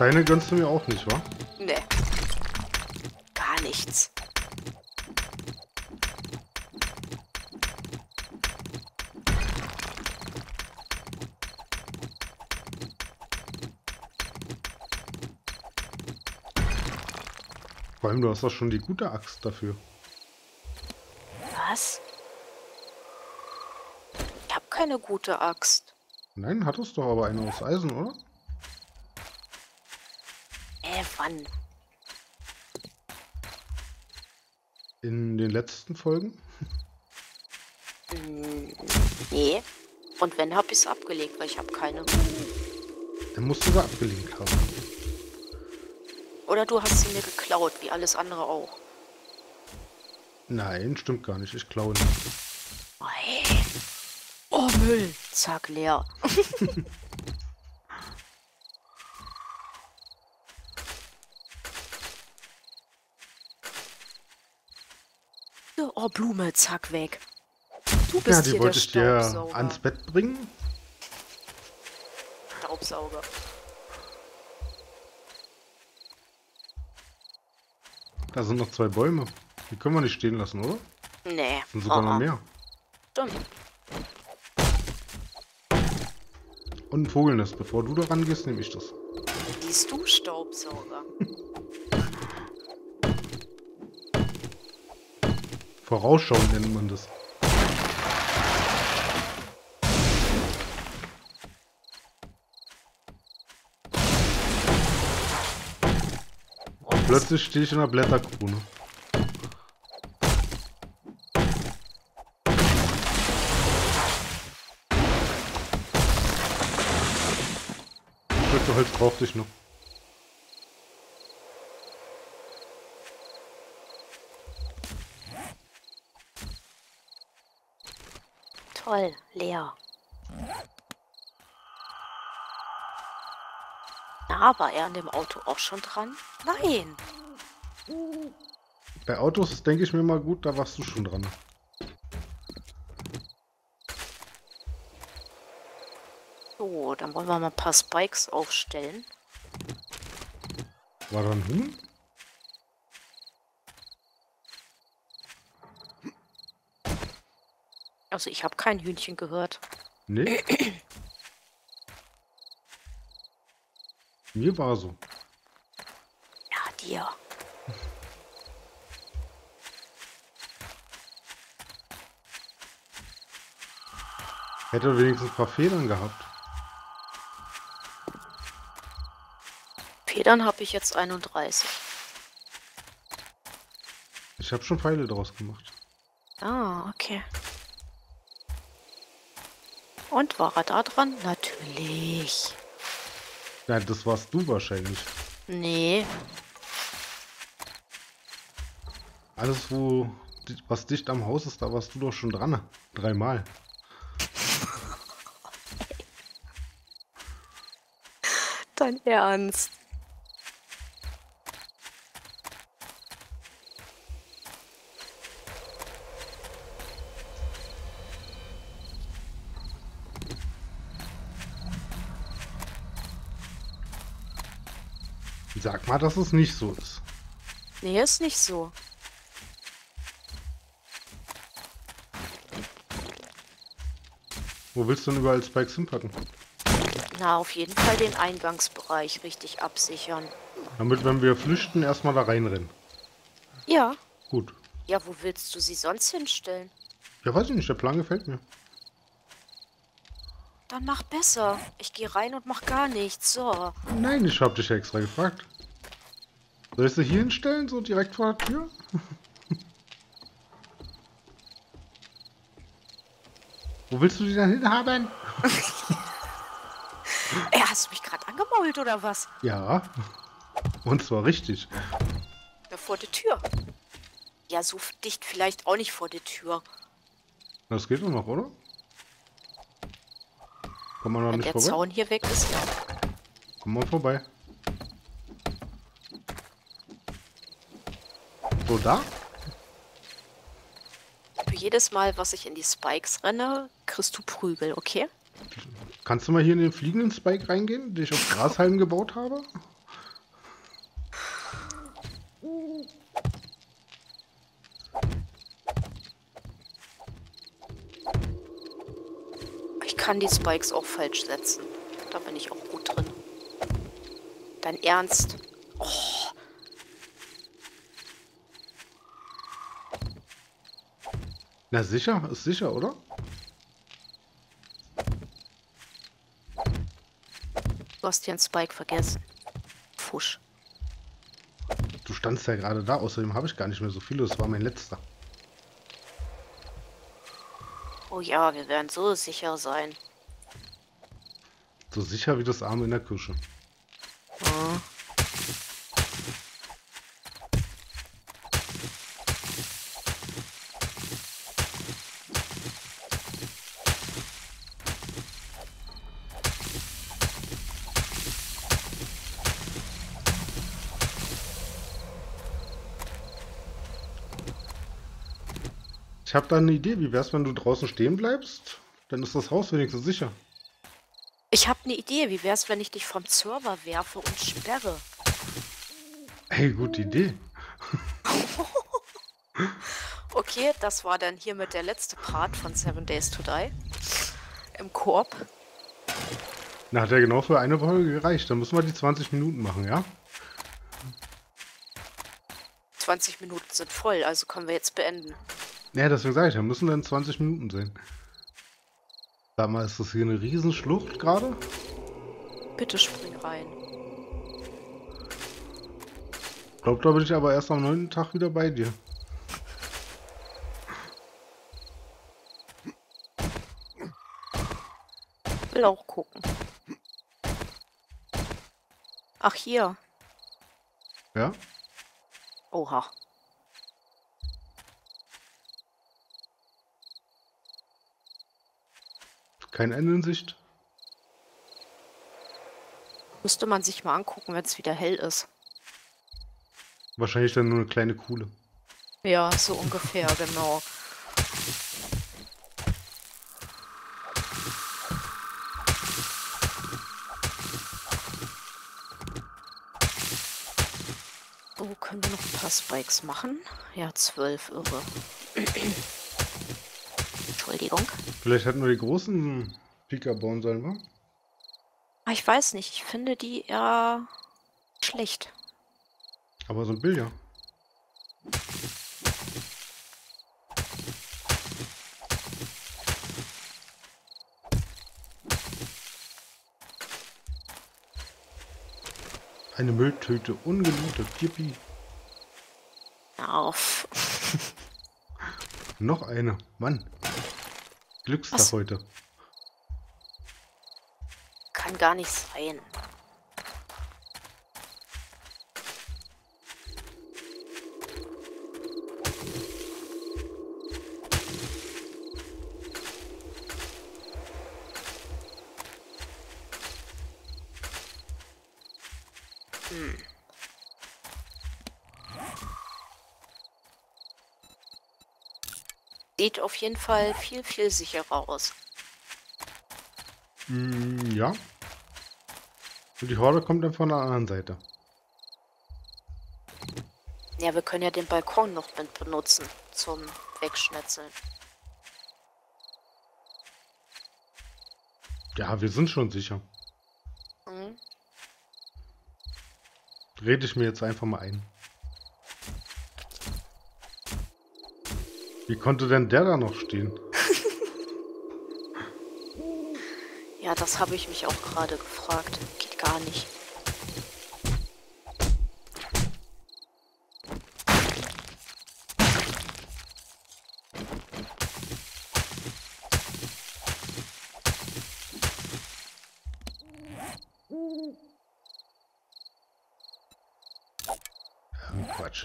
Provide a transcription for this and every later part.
Steine gönnst du mir auch nicht, wa? Nee. Gar nichts. Vor allem, du hast doch schon die gute Axt dafür. Was? Ich habe keine gute Axt. Nein, hattest doch aber eine aus Eisen, oder? Wann? In den letzten Folgen? Nee. Und wenn, hab ich's abgelegt, weil ich habe keine. Dann musst du sie abgelegt haben. Oder du hast sie mir geklaut, wie alles andere auch. Nein, stimmt gar nicht. Ich klaue nicht. Oh, hey. Oh, Müll. Zack, leer. Oh, Blume, zack, weg. Du Ja, bist die hier wollte der ich dir Staubsauger. ans Bett bringen. Staubsauger. Da sind noch 2 Bäume. Die können wir nicht stehen lassen, oder? Nee. Sind sogar noch mehr. Stimmt. Und ein Vogelnest. Bevor du da rangehst, nehme ich das. Siehst du, Staubsauger? Vorausschauen nennt man das. Plötzlich stehe ich in der Blätterkrone. Stücke Holz brauchte ich noch. Toll, leer. Na, war er an dem Auto auch schon dran? Nein. Bei Autos denke ich mir mal gut, da warst du schon dran. So, dann wollen wir mal ein paar Spikes aufstellen. War da ein Huhn? Also ich habe kein Hühnchen gehört. Nee. Mir war so. Ja, dir. Hätte wenigstens ein paar Federn gehabt. Federn habe ich jetzt 31. Ich habe schon Pfeile draus gemacht. Ah, okay. Und war er da dran? Natürlich. Ja, das warst du wahrscheinlich. Nee. Alles, was dicht am Haus ist, da warst du doch schon dran. 3-mal. Dein Ernst? Sag mal, dass es nicht so ist. Nee, ist nicht so. Wo willst du denn überall Spikes hinpacken? Na, auf jeden Fall den Eingangsbereich richtig absichern. Damit, wenn wir flüchten, erstmal da reinrennen. Ja. Gut. Ja, wo willst du sie sonst hinstellen? Ja, weiß ich nicht, der Plan gefällt mir. Dann mach besser. Ich gehe rein und mach gar nichts. So. Nein, ich hab dich ja extra gefragt. Soll ich sie hier hinstellen, so direkt vor der Tür? Wo willst du die denn hinhaben? Hast du mich gerade angemault oder was? Ja, und zwar richtig. Ja, vor der Tür. Ja, so dicht vielleicht auch nicht vor der Tür. Das geht doch noch, oder? Kann man noch Wenn nicht der vorbei? Zaun hier weg ist, ja. Komm mal vorbei. So, da? Für jedes Mal, was ich in die Spikes renne, kriegst du Prügel, okay? Kannst du mal hier in den fliegenden Spike reingehen, den ich auf Grashalm gebaut habe? Ich kann die Spikes auch falsch setzen. Da bin ich auch gut drin. Dein Ernst? Oh, Na sicher, ist sicher, oder? du hast hier einen Spike vergessen. Fusch. Du standst ja gerade da, außerdem habe ich gar nicht mehr so viele, das war mein letzter. Oh ja, wir werden so sicher sein. So sicher wie das Arme in der Küche. Hm. Ich habe da eine Idee, wie wär's, wenn du draußen stehen bleibst? Dann ist das Haus wenigstens sicher. Ich habe eine Idee. Wie wär's, wenn ich dich vom Server werfe und sperre? Hey, gute Idee. Okay, das war dann hiermit der letzte Part von 7 Days to Die. Im Koop. Na, hat ja genau für eine Folge gereicht. Dann müssen wir die 20 Minuten machen, ja? 20 Minuten sind voll, also können wir jetzt beenden. Ja, deswegen sage ich, da müssen dann 20 Minuten sein. Sag mal, ist das hier eine Riesenschlucht gerade? Bitte spring rein. Glaub, da bin ich aber erst am 9. Tag wieder bei dir. Will auch gucken. Ach, hier. Ja? Oha. Kein Ende in Sicht. Müsste man sich mal angucken, wenn es wieder hell ist. Wahrscheinlich dann nur eine kleine Kuhle. Ja, so ungefähr, genau. So, können wir noch ein paar Spikes machen? Ja, 12, irre. Entschuldigung. Vielleicht hätten wir die großen Pika bauen sollen, wa? Ah, ich weiß nicht, ich finde die eher schlecht. Aber so ein Billard. Eine Mülltüte, ungelootet, yippie. Auf. Noch eine, Mann. Glückstag Was? heute. Kann gar nicht sein. Sieht auf jeden Fall viel, viel sicherer aus. Ja. Und die Horde kommt dann von der anderen Seite. Ja, wir können ja den Balkon noch mit benutzen zum Wegschnetzeln. Ja, wir sind schon sicher. Mhm. Rede ich mir jetzt einfach mal ein. Wie konnte denn der da noch stehen? Ja, das habe ich mich auch gerade gefragt. Geht gar nicht. Quatsch.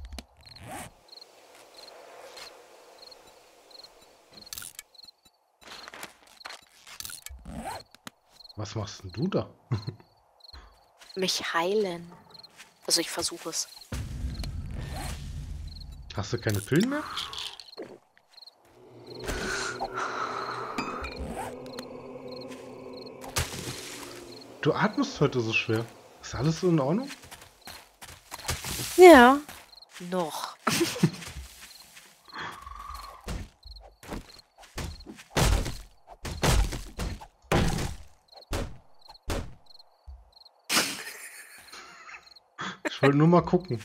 Was machst denn du da? Mich heilen. Also ich versuche es. Hast du keine Pillen mehr? Du atmest heute so schwer. Ist alles so in Ordnung? Ja. Noch. Ich wollte nur mal gucken.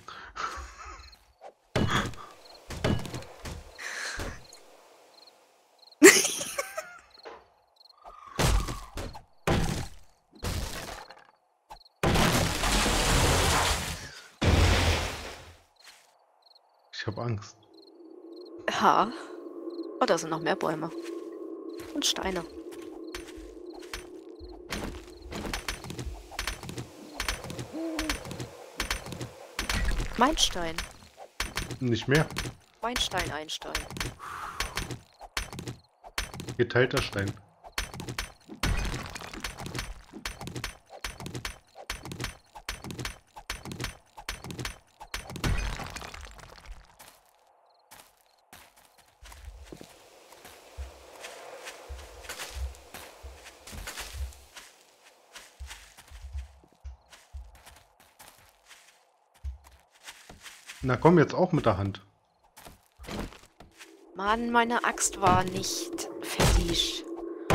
Ich habe Angst. Ja. Oh, da sind noch mehr Bäume. Und Steine. Mein Stein. Nicht mehr. Mein Stein, ein Stein. Geteilter Stein. Na komm, jetzt auch mit der Hand. Mann, meine Axt war nicht fertig.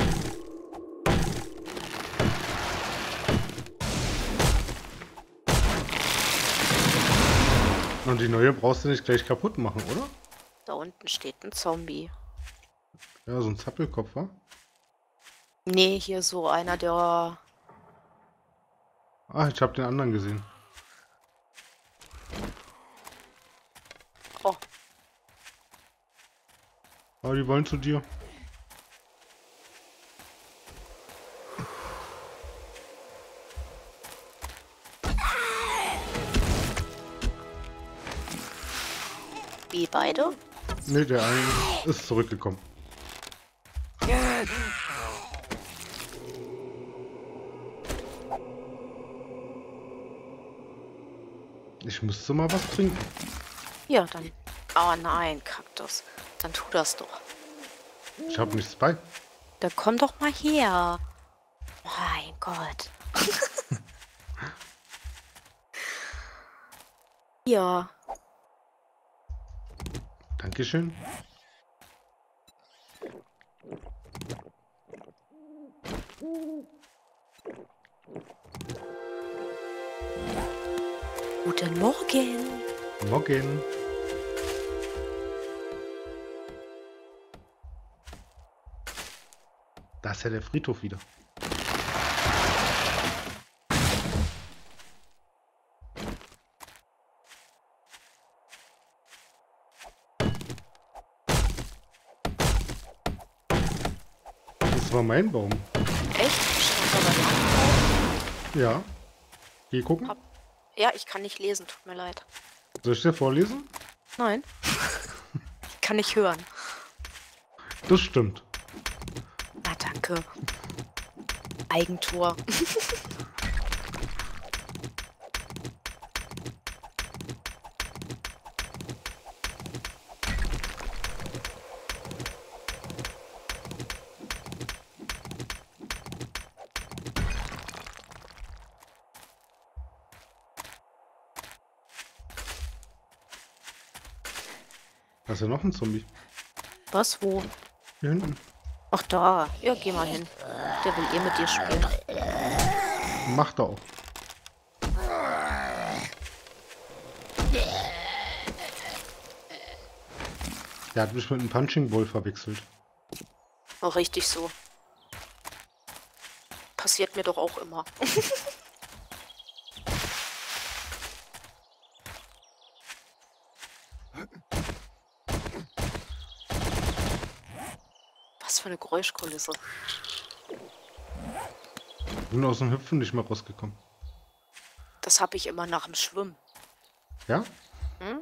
Und die neue brauchst du nicht gleich kaputt machen, oder? Da unten steht ein Zombie. Ja, so ein Zappelkopf, wa? Nee, hier so einer, der... Ah, ich habe den anderen gesehen. Oh, Aber die wollen zu dir. wie beide? Ne, der eine ist zurückgekommen. Ich müsste mal was trinken. Ja, dann... Oh nein, Kaktus. Dann tu das doch. Ich habe nichts bei. Dann komm doch mal her. Mein Gott. Ja. Dankeschön. Guten Morgen. Morgen. Da ist ja der Friedhof wieder. Das war mein Baum. Echt? Stand da was? Ja. Geh gucken. Ja, ich kann nicht lesen, tut mir leid. Soll ich dir vorlesen? Nein. Ich kann nicht hören. Das stimmt. Na, danke. Eigentor. Da ist ja noch ein Zombie. Was, wo? Hier hinten. Ach da. Ja, geh mal hin. Der will eh mit dir spielen. Macht er auch. Der hat mich mit einem Punching Ball verwechselt. Oh, richtig so. Passiert mir doch auch immer. Was für eine Geräuschkulisse. Bin aus dem Hüpfen nicht mehr rausgekommen. Das habe ich immer nach dem Schwimmen. Ja? Hm?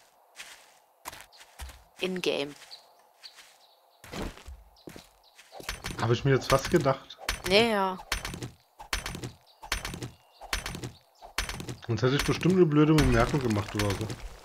In-game. Habe ich mir jetzt fast gedacht. Nee, ja. Sonst hätte ich bestimmt eine blöde Bemerkung gemacht oder so.